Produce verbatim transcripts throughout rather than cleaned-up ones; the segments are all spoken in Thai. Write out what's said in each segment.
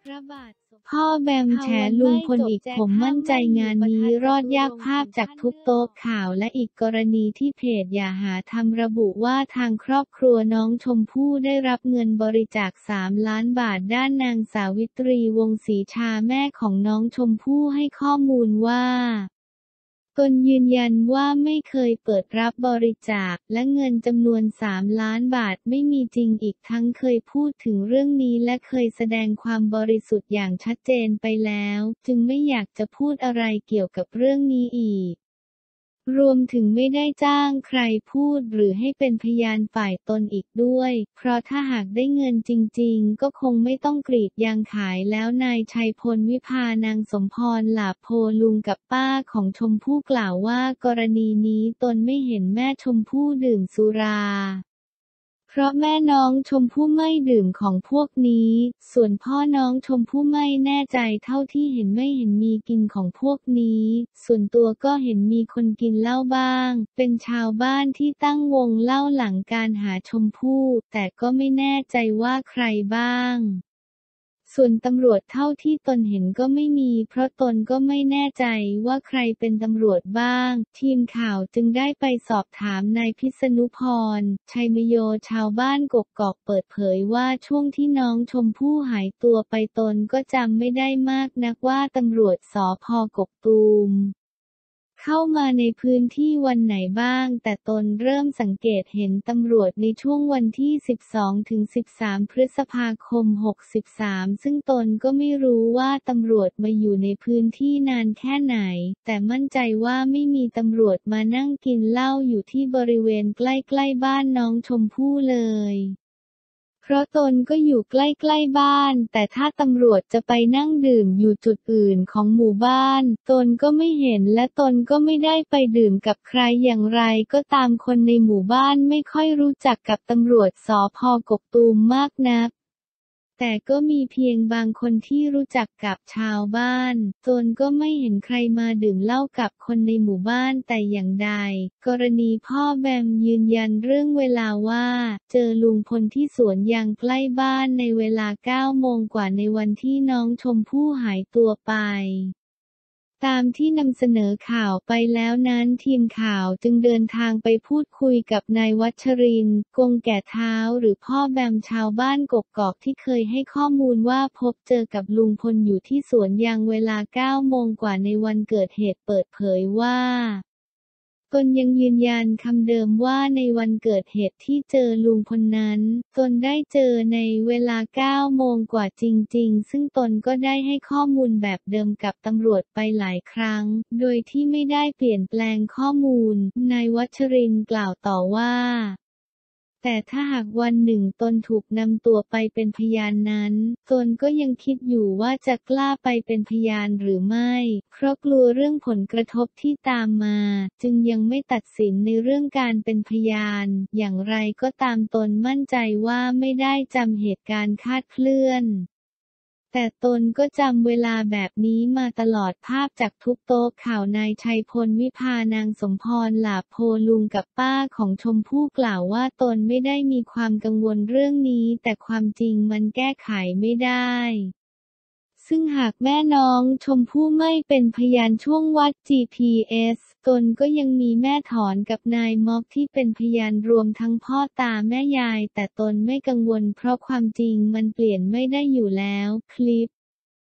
พ่อแบมแฉลุงพลอีกผมมั่นใจงานนี้รอดยากภาพจากทุกโต๊ะข่าวและอีกกรณีที่เพจอย่าหาทำระบุว่าทางครอบครัวน้องชมพู่ได้รับเงินบริจาคสามล้านบาทด้านนางสาวิตรีวงศ์ศรีชาแม่ของน้องชมพู่ให้ข้อมูลว่าตนยืนยันว่าไม่เคยเปิดรับบริจาคและเงินจำนวนสามล้านบาทไม่มีจริงอีกทั้งเคยพูดถึงเรื่องนี้และเคยแสดงความบริสุทธิ์อย่างชัดเจนไปแล้วจึงไม่อยากจะพูดอะไรเกี่ยวกับเรื่องนี้อีกรวมถึงไม่ได้จ้างใครพูดหรือให้เป็นพยานฝ่ายตนอีกด้วยเพราะถ้าหากได้เงินจริงๆก็คงไม่ต้องกรีดยางขายแล้วนายชัยพลวิภานางสมพรหลาโพลุงกับป้าของชมพู่กล่าวว่ากรณีนี้ตนไม่เห็นแม่ชมพู่ดื่มสุราเพราะแม่น้องชมพู่ไม่ดื่มของพวกนี้ส่วนพ่อน้องชมพู่ไม่แน่ใจเท่าที่เห็นไม่เห็นมีกินของพวกนี้ส่วนตัวก็เห็นมีคนกินเหล้าบ้างเป็นชาวบ้านที่ตั้งวงเล่าหลังการหาชมพู่แต่ก็ไม่แน่ใจว่าใครบ้างส่วนตำรวจเท่าที่ตนเห็นก็ไม่มีเพราะตนก็ไม่แน่ใจว่าใครเป็นตำรวจบ้างทีมข่าวจึงได้ไปสอบถามนายพิษณุพรชัยมโยชาวบ้านกกอกเปิดเผยว่าช่วงที่น้องชมพู่หายตัวไปตนก็จำไม่ได้มากนักว่าตำรวจสภ.กกตูมเข้ามาในพื้นที่วันไหนบ้างแต่ตนเริ่มสังเกตเห็นตำรวจในช่วงวันที่ สิบสองถึงสิบสาม พฤษภาคม หกสาม ซึ่งตนก็ไม่รู้ว่าตำรวจมาอยู่ในพื้นที่นานแค่ไหนแต่มั่นใจว่าไม่มีตำรวจมานั่งกินเหล้าอยู่ที่บริเวณใกล้ๆบ้านน้องชมพู่เลยเพราะตนก็อยู่ใกล้ๆบ้านแต่ถ้าตำรวจจะไปนั่งดื่มอยู่จุดอื่นของหมู่บ้านตนก็ไม่เห็นและตนก็ไม่ได้ไปดื่มกับใครอย่างไรก็ตามคนในหมู่บ้านไม่ค่อยรู้จักกับตำรวจสภ.กกตูมมากนักแต่ก็มีเพียงบางคนที่รู้จักกับชาวบ้านตนก็ไม่เห็นใครมาดื่มเหล้ากับคนในหมู่บ้านแต่อย่างใดกรณีพ่อแบมยืนยันเรื่องเวลาว่าเจอลุงพลที่สวนยางใกล้บ้านในเวลาเก้าโมงกว่าในวันที่น้องชมพู่หายตัวไปตามที่นำเสนอข่าวไปแล้วนั้นทีมข่าวจึงเดินทางไปพูดคุยกับนายวัชรินทร์กงแก่เท้าหรือพ่อแบมชาวบ้านกกอกที่เคยให้ข้อมูลว่าพบเจอกับลุงพลอยู่ที่สวนยางเวลาเก้าโมงกว่าในวันเกิดเหตุเปิดเผยว่าตนยังยืนยันคำเดิมว่าในวันเกิดเหตุที่เจอลุงพลนั้นตนได้เจอในเวลาเก้าโมงกว่าจริงๆซึ่งตนก็ได้ให้ข้อมูลแบบเดิมกับตำรวจไปหลายครั้งโดยที่ไม่ได้เปลี่ยนแปลงข้อมูลนายวัชรินทร์กล่าวต่อว่าแต่ถ้าหากวันหนึ่งตนถูกนำตัวไปเป็นพยานนั้นตนก็ยังคิดอยู่ว่าจะกล้าไปเป็นพยานหรือไม่เพราะกลัวเรื่องผลกระทบที่ตามมาจึงยังไม่ตัดสินในเรื่องการเป็นพยานอย่างไรก็ตามตนมั่นใจว่าไม่ได้จำเหตุการณ์คลาดเคลื่อนแต่ตนก็จำเวลาแบบนี้มาตลอดภาพจากทุกโต๊ะข่าวนายชัยพลวิภานางสมพรหลาโพลุงกับป้าของชมพู่กล่าวว่าตนไม่ได้มีความกังวลเรื่องนี้แต่ความจริงมันแก้ไขไม่ได้ซึ่งหากแม่น้องชมพู่ไม่เป็นพยานช่วงวัด จี พี เอส ตนก็ยังมีแม่ถอนกับนายม็อกที่เป็นพยานรวมทั้งพ่อตาแม่ยายแต่ตนไม่กังวลเพราะความจริงมันเปลี่ยนไม่ได้อยู่แล้วคลิป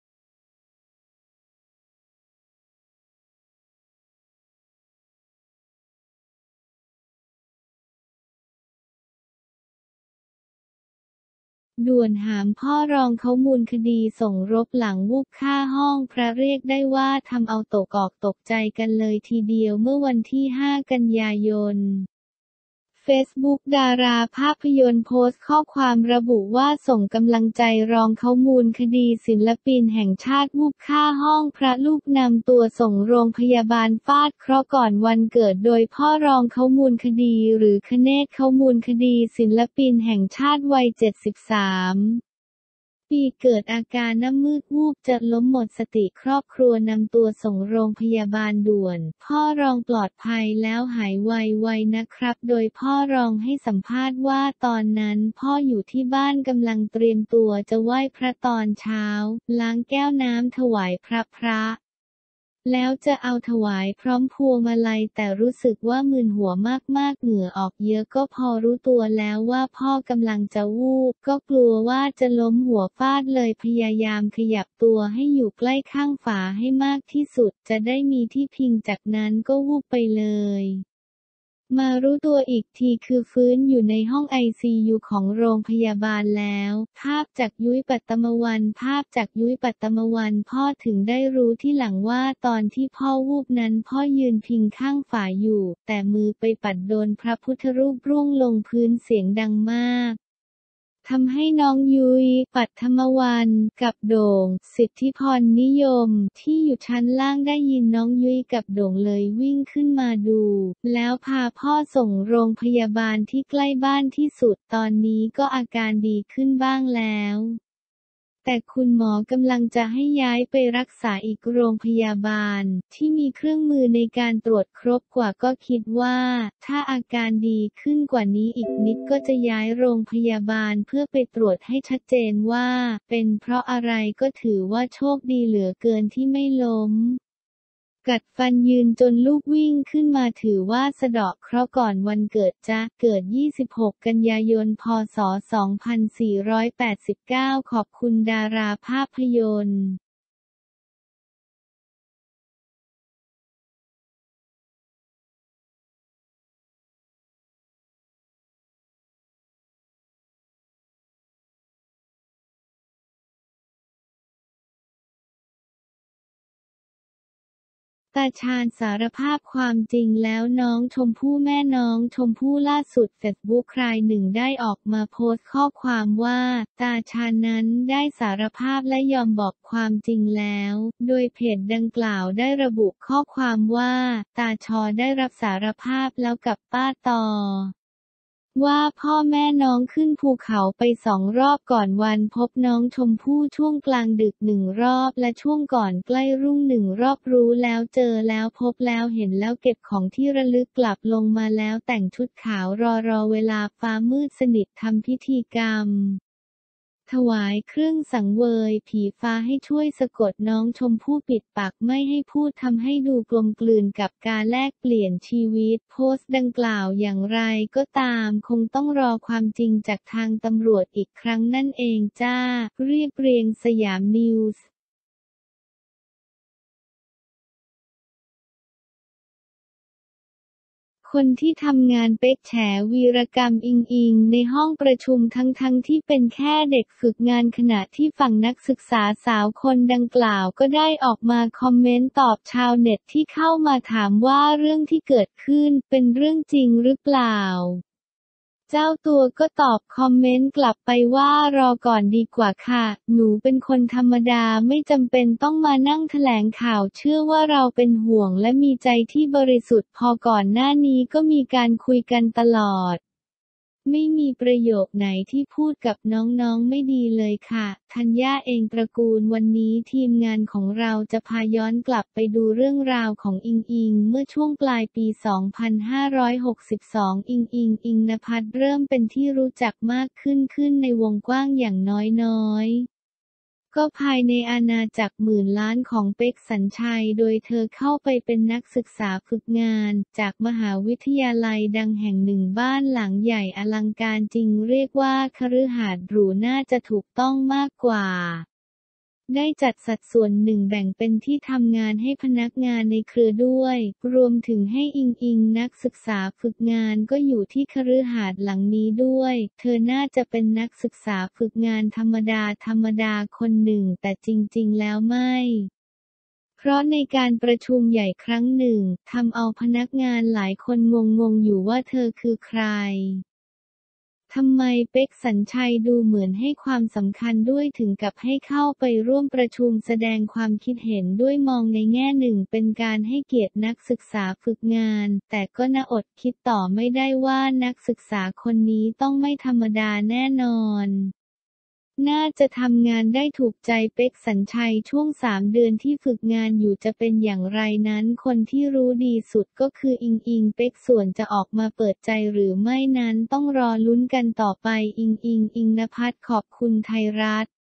ด่วนหามพ่อรองเขามูลคดีส่งรบหลังวูบฆ่าห้องพระเรียกได้ว่าทำเอาตกอกตกใจกันเลยทีเดียวเมื่อวันที่ห้ากันยายนเฟซบุ๊กดาราภาพยนตร์โพสต์ข้อความระบุว่าส่งกำลังใจรองเขามูลคดีศิลปินแห่งชาติวูบฆ่าห้องพระลูกนำตัวส่งโรงพยาบาลฟาดเคราะห์ก่อนวันเกิดโดยพ่อรองเขามูลคดีหรือคเนศเขามูลคดีศิลปินแห่งชาติวัยเจ็ดสิบสามปีเกิดอาการน้ำมืดวูบจะล้มหมดสติครอบครัวนำตัวส่งโรงพยาบาลด่วนพ่อรองปลอดภัยแล้วหายไวๆนะครับโดยพ่อรองให้สัมภาษณ์ว่าตอนนั้นพ่ออยู่ที่บ้านกำลังเตรียมตัวจะไหว้พระตอนเช้าล้างแก้วน้ำถวายพระพระแล้วจะเอาถวายพร้อมพวงมาลัยแต่รู้สึกว่ามึนหัวมากๆเหงื่อออกเยอะก็พอรู้ตัวแล้วว่าพ่อกำลังจะวูบก็กลัวว่าจะล้มหัวฟาดเลยพยายามขยับตัวให้อยู่ใกล้ข้างฝาให้มากที่สุดจะได้มีที่พิงจากนั้นก็วูบไปเลยมารู้ตัวอีกทีคือฟื้นอยู่ในห้องไอซียูของโรงพยาบาลแล้วภาพจากยุ้ยปัตตมวันภาพจากยุ้ยปัตตมวันพ่อถึงได้รู้ที่หลังว่าตอนที่พ่อวูบนั้นพ่อยืนพิงข้างฝาอยู่แต่มือไปปัดโดนพระพุทธรูปร่วงลงพื้นเสียงดังมากทำให้น้องยุ้ยปัทมวันกับโด่งสิทธิพรนิยมที่อยู่ชั้นล่างได้ยินน้องยุ้ยกับโด่งเลยวิ่งขึ้นมาดูแล้วพาพ่อส่งโรงพยาบาลที่ใกล้บ้านที่สุดตอนนี้ก็อาการดีขึ้นบ้างแล้วแต่คุณหมอกำลังจะให้ย้ายไปรักษาอีกโรงพยาบาลที่มีเครื่องมือในการตรวจครบกว่าก็คิดว่าถ้าอาการดีขึ้นกว่านี้อีกนิดก็จะย้ายโรงพยาบาลเพื่อไปตรวจให้ชัดเจนว่าเป็นเพราะอะไรก็ถือว่าโชคดีเหลือเกินที่ไม่ล้มกัดฟันยืนจนลูกวิ่งขึ้นมาถือว่าสะเดาะเคราะห์ก่อนวันเกิดจ๊ะเกิดยี่สิบหกกันยายนพศสองพันสี่ร้อยแปดสิบเก้าขอบคุณดาราภาพยนตร์ตาชาญสารภาพความจริงแล้วน้องชมพู่แม่น้องชมพู่ล่าสุดเฟซบุ๊กรายหนึ่งได้ออกมาโพสต์ข้อความว่าตาชาญนั้นได้สารภาพและยอมบอกความจริงแล้วโดยเพจดังกล่าวได้ระบุข้อความว่าตาชอได้รับสารภาพแล้วกับป้าตอว่าพ่อแม่น้องขึ้นภูเขาไปสองรอบก่อนวันพบน้องชมพู่ช่วงกลางดึกหนึ่งรอบและช่วงก่อนใกล้รุ่งหนึ่งรอบรู้แล้วเจอแล้วพบแล้วเห็นแล้วเก็บของที่ระลึกกลับลงมาแล้วแต่งชุดขาวรอรอเวลาฟ้ามืดสนิททำพิธีกรรมถวายเครื่องสังเวยผีฟ้าให้ช่วยสะกดน้องชมพู่ปิดปากไม่ให้พูดทำให้ดูกลมกลืนกับการแลกเปลี่ยนชีวิตโพสต์ดังกล่าวอย่างไรก็ตามคงต้องรอความจริงจากทางตำรวจอีกครั้งนั่นเองจ้าเรียบเรียงสยามนิวส์คนที่ทำงานเป๊กแฉวีรกรรมอิงอิงในห้องประชุมทั้งๆที่เป็นแค่เด็กฝึกงานขณะที่ฝั่งนักศึกษาสาวคนดังกล่าวก็ได้ออกมาคอมเมนต์ตอบชาวเน็ตที่เข้ามาถามว่าเรื่องที่เกิดขึ้นเป็นเรื่องจริงหรือเปล่าเจ้าตัวก็ตอบคอมเมนต์กลับไปว่ารอก่อนดีกว่าค่ะหนูเป็นคนธรรมดาไม่จำเป็นต้องมานั่งแถลงข่าวเชื่อว่าเราเป็นห่วงและมีใจที่บริสุทธิ์พอก่อนหน้านี้ก็มีการคุยกันตลอดไม่มีประโยคไหนที่พูดกับน้องๆไม่ดีเลยค่ะธัญญาเองตระกูลวันนี้ทีมงานของเราจะพาย้อนกลับไปดูเรื่องราวของอิงอิงเมื่อช่วงปลายปี สองพันห้าร้อยหกสิบสอง อิงอิงอิงนภัสเริ่มเป็นที่รู้จักมากขึ้นขึ้นในวงกว้างอย่างน้อยๆก็ภายในอาณาจักรหมื่นล้านของเป๊กสัญชัยโดยเธอเข้าไปเป็นนักศึกษาฝึกงานจากมหาวิทยาลัยดังแห่งหนึ่งบ้านหลังใหญ่อลังการจริงเรียกว่าคฤหาสน์หรูน่าจะถูกต้องมากกว่าได้จัดสัดส่วนหนึ่งแบ่งเป็นที่ทำงานให้พนักงานในเครือด้วยรวมถึงให้อิงอิงนักศึกษาฝึกงานก็อยู่ที่คฤหาสน์หลังนี้ด้วยเธอน่าจะเป็นนักศึกษาฝึกงานธรรมดาธรรมดาคนหนึ่งแต่จริงๆแล้วไม่เพราะในการประชุมใหญ่ครั้งหนึ่งทำเอาพนักงานหลายคนงงๆอยู่ว่าเธอคือใครทำไมเป๊กสัญชัยดูเหมือนให้ความสำคัญด้วยถึงกับให้เข้าไปร่วมประชุมแสดงความคิดเห็นด้วยมองในแง่หนึ่งเป็นการให้เกียรตินักศึกษาฝึกงานแต่ก็น่าอดคิดต่อไม่ได้ว่านักศึกษาคนนี้ต้องไม่ธรรมดาแน่นอนน่าจะทำงานได้ถูกใจเป๊ก สัญชัยช่วงสามเดือนที่ฝึกงานอยู่จะเป็นอย่างไรนั้นคนที่รู้ดีสุดก็คืออิงอิงเป๊กส่วนจะออกมาเปิดใจหรือไม่นั้นต้องรอลุ้นกันต่อไปอิงอิงอิงนภัสขอบคุณไทยรัฐ